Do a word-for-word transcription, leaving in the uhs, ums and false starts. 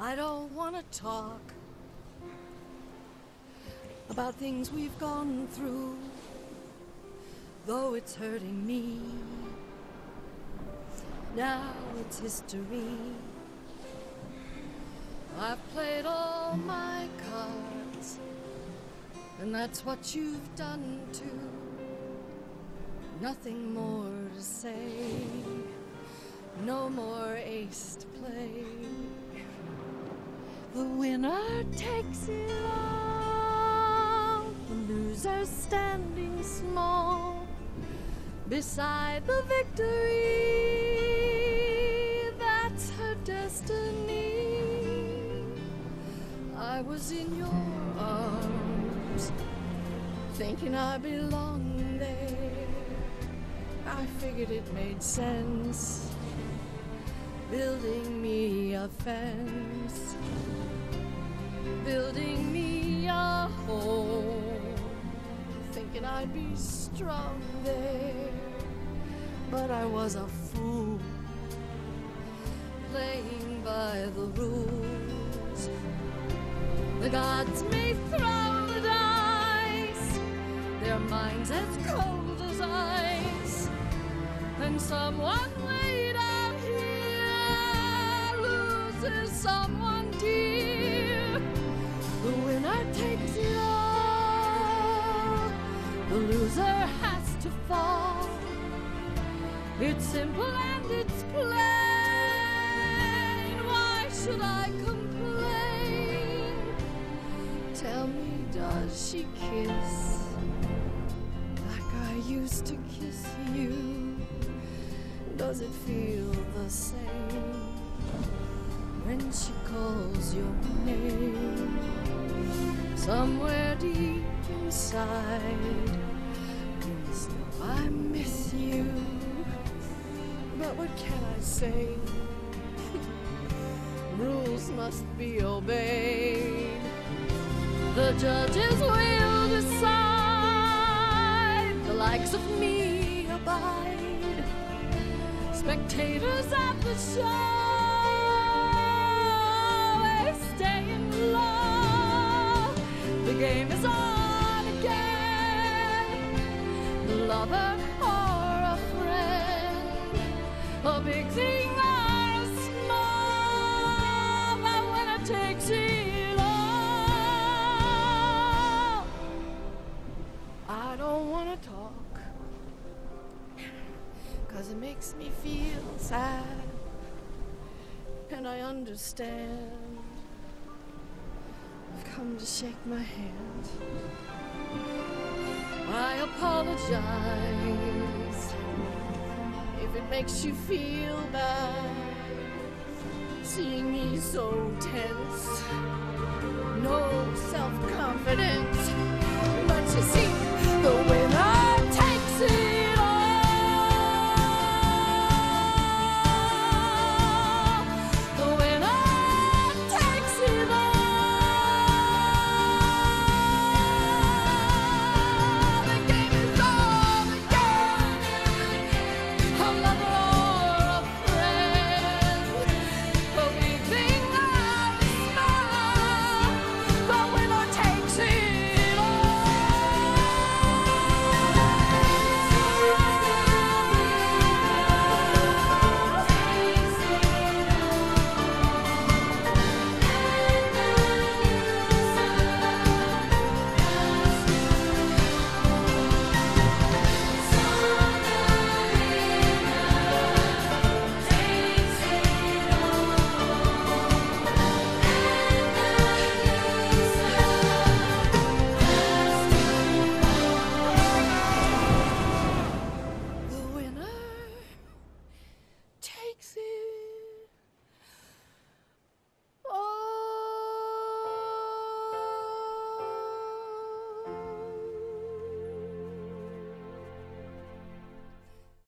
I don't want to talk about things we've gone through, though it's hurting me. Now it's history. I've played all my cards, and that's what you've done too. Nothing more to say, no more ace to play. The winner takes it all, the loser standing small beside the victory. That's her destiny. I was in your arms, thinking I belonged there. I figured it made sense, building me a fence, building me a home, thinking I'd be strong there. But I was a fool, playing by the rules. The gods may throw the dice, their minds as cold as ice, and someone way down here loses someone dear. The winner takes it all, the loser has to fall. It's simple and it's plain. Why should I complain? Tell me, does she kiss like I used to kiss you? Does it feel the same when she calls your name? Somewhere deep inside, please know I miss you. But what can I say? Rules must be obeyed. The judges will decide. The likes of me abide. Spectators at the show, they stay in love. The game is on again. The lover or a friend, a big thing or a small, but when it takes it all, I don't want to talk, 'cause it makes me feel sad, and I understand. I've come to shake my hand. I apologize if it makes you feel bad, seeing me so tense, no self-confidence. But you see,